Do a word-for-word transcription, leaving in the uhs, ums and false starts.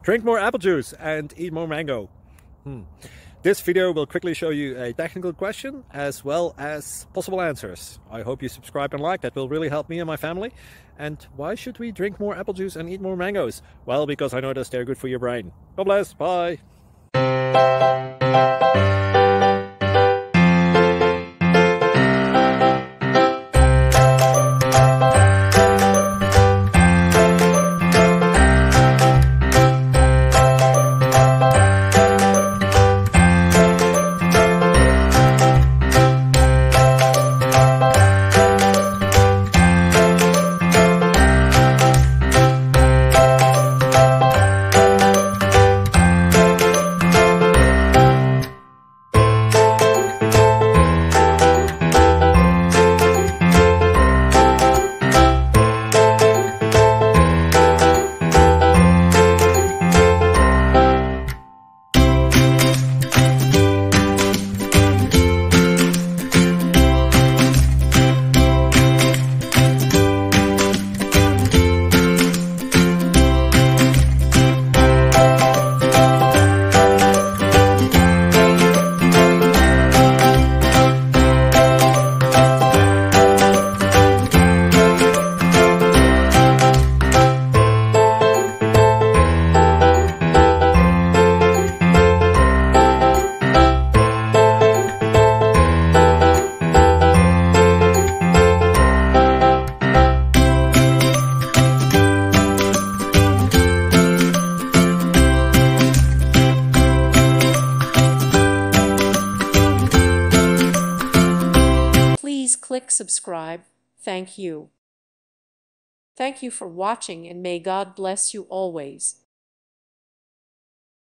Drink more apple juice and eat more mango. Hmm. This video will quickly show you a technical question as well as possible answers. I hope you subscribe and like, that will really help me and my family. And why should we drink more apple juice and eat more mangoes? Well, because I noticed they're good for your brain. God bless, bye! Please click subscribe. Thank you. Thank you for watching, and may God bless you always.